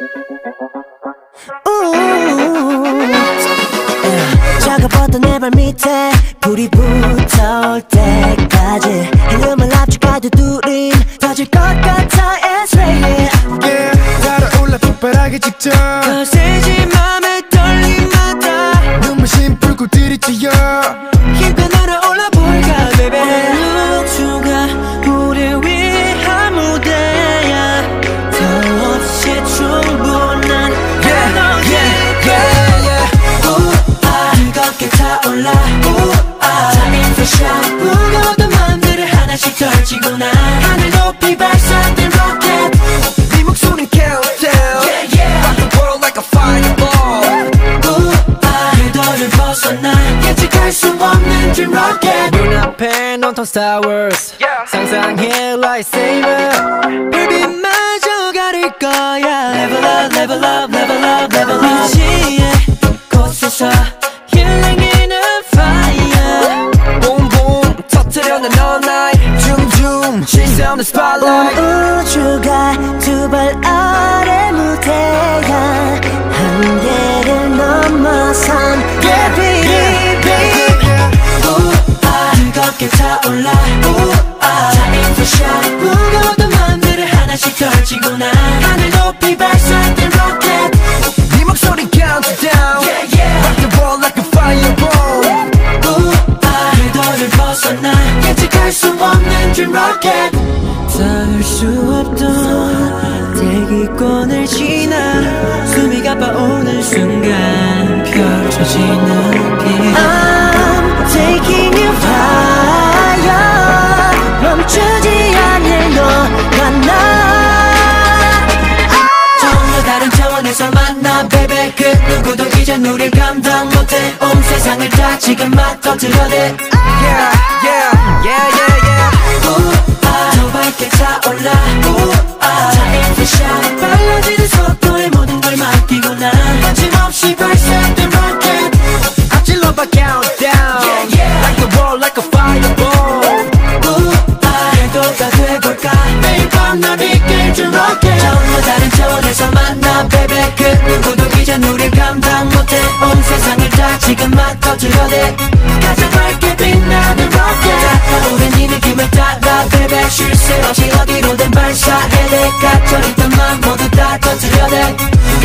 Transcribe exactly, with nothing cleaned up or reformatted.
작아봤던 내 발 밑에 불이 붙어올 때까지 헬륨을 압축하듯 둘인 터질 것 같아 It's real Yeah 달아올라 폭발하기 직전 거세지 맘에 떨림마다 눈부신 불꽃 들이치여 힘껏 날아올라 볼까 baby 녹초가 우리 위한 무대야 더 없이 충분한 에너지 뜨겁게 타올라 Time for shot 무거웠던 맘들을 하나씩 덜치고 나 하늘 높이 발사된 로켓 네 목소린 countdown Yeah yeah Rock the world like a fireball 궤도를 벗어나 예측할 수 없는 dream rocket 눈앞에 온통 Star Wars yeah. 상상해 lightsaber 불빛마저 가릴 거야 Level up level up level up level up 위치에 곳에서 Healing in a fire Boom boom 터뜨려낸 all night Zoom zoom Chase on the spotlight 우주가 두 발 아래 무대야 한계를 넘어선 Yeah baby baby 뜨겁게 타올라 Time for shot 무거웠던 맘들을 하나씩 덜치고 나 하늘 높이 발사된 로켓 네 목소린 countdown Yeah yeah Rock the world like a fireball 궤도를 벗어나 예측할 수 없는 dream rocket 닿을 수 없던 대기권을 지나 숨이 가빠오는 순간 펼쳐지는 빛 I'm taking you higher 멈추지 않을 너와 나 전혀 다른 차원에서 만나 baby 그 누구도 이젠 우릴 감당 못해 온 세상을 다 지금 막 터뜨려대 Yeah yeah yeah yeah yeah 더 밝게 타올라 Time for shot 빨라지는 속도에 모든 걸 맡기고 난 거침없이 발사된 rocket 앞질러 봐 countdown Yeah yeah Like the world like a fireball 궤도가 돼볼까 매일 밤 널 이끌 rocket 전혀 다른 차원에서 만나 baby 그 누구도 이젠 우릴 감당 못해 온 세상을 다 지금 막 터뜨려대 가장 밝게 빛나는 rocket 타오른 이 느낌을 따라 baby 쉴 새 없이 어디로든 발사해 돼 갇혀있던 맘 모두 다 터뜨려대